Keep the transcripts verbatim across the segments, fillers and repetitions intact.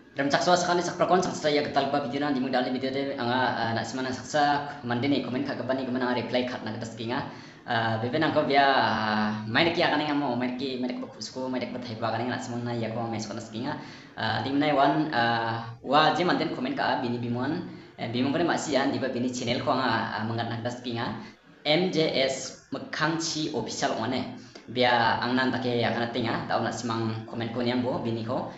Remcak suas kali sak prakon sak saya ketal ba video nan dimudal ni video de anga nak semana saksa mandi ni komen kak bani kemana reply khat nak tas kinga beben angko bia main ki akan ngamo main ki main ko kusko main ko thai ba kan nak semana ya ko mes ko tas kinga dimnai wan wa je manten komen ka bini bimuan bimong ko masih an diba bini channel ko anga mengat nak tas kinga M J S Mekangchi official one bia angnan take ya kana tinga tahu nak simang komen ko niang bo bini ko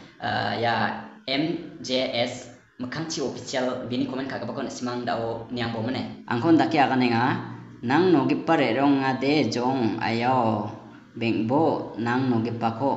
ya M J S Mekangchi official bini komen kagak bakon simang dao niang bomene angkon daki akan nga nang nogi pare rong ade jong ayo bengbo nang nogi pako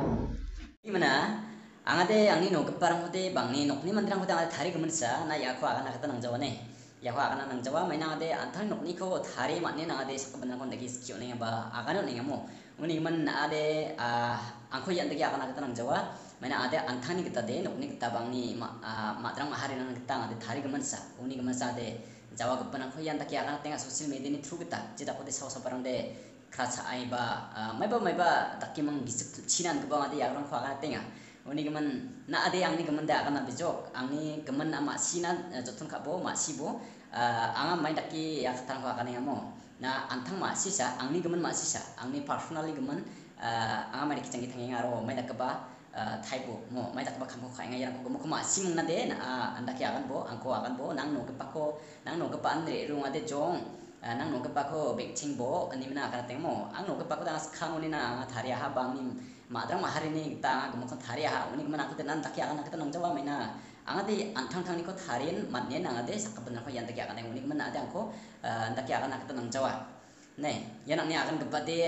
gimana angade angni nogi parang hote bangni nokni mandrang hote angade thari kemensa na yakho akan nakata nang jawane yakho akan nang jawa mainang ade anthang nokni ko thari matne nang ade sakbenan kon dagi skio nenga ba akan nenga mo uni man ade angko yan dagi akan nakata nang jawa mana ada antani kita deh, nukni kita bangni matrang mahari nang kita ada thari gemansa, uni gemansa deh jawa kepenang ko yang tak ya kan tengah sosial media ni through kita, jadi aku deh sawo sabarang deh kerasa ai ba, mai ba mai ba tak kimang gisuk cinan ke bawah deh ya orang ko akan tengah, uni geman na ada yang ni geman deh akan nabijok, angni geman ama sinan jotun kabo, masi bo, angam main tak ki ya ketang ko akan ngamo, na antang masi sa, angni geman masi sa, angni personally geman, angam main kicang kitang yang aro main tak keba thaibo mo mai tak bakam ko khainga yang ko mo ko ma sim na de na anda ki akan bo angko akan bo nang no ke pako nang no ke pan re runga de jong nang no ke pako bek ching bo ani mana akan teng mo ang no ke pako das khang ni na thari ha bang ni madang mahari ni ta ko mo ko thari ha uni mana ko nan tak akan kita nang jawa mai na angade antang tang ni ko tharin matne nang ade sakben ko yang tak akan uni mana ade angko anda ki akan kita nang jawa 네, 연락 내 아간 급바데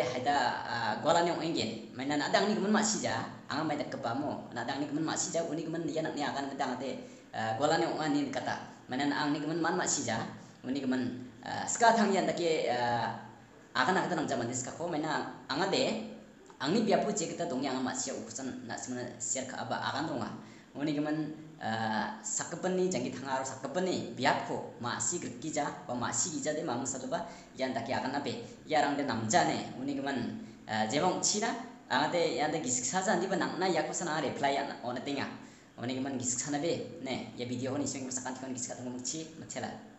하다 고라네 옹겐 맨날 나당 니 그만 마시자 앙아 마이다 급바모 나당 니 그만 마시자 우니 그만 연락 내 아간 그당한테 고라네 옹아니 kata 맨날 앙 니 그만 만 마시자 우니 그만 스카 탕이 한다게 아간 아간 남자만 디스카코 맨날 앙아데 앙니 비아포 제기다 동양 앙아 마시야 우선 나스면 시르카 아바 아간 동아 우니 그만 sakepeni jangi tangaro sakepeni biapko masih gergija ba masih gija de mamang satu ba yan daki akan nabe yarang de namjane uni geman jebong china angate yan de gisik saja andi ba nangna yakosana reply an ona tinga uni geman gisik sana be ne ya video honi sing masakan tikon gisik atong mukchi matela